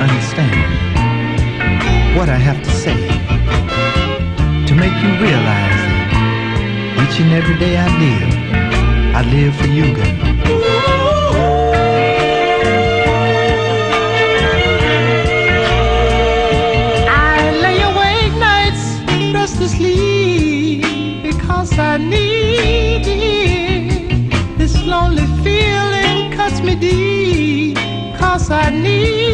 understand what I have to say to make you realize that each and every day I live for you, girl. I need it. This lonely feeling cuts me deep, 'cause I need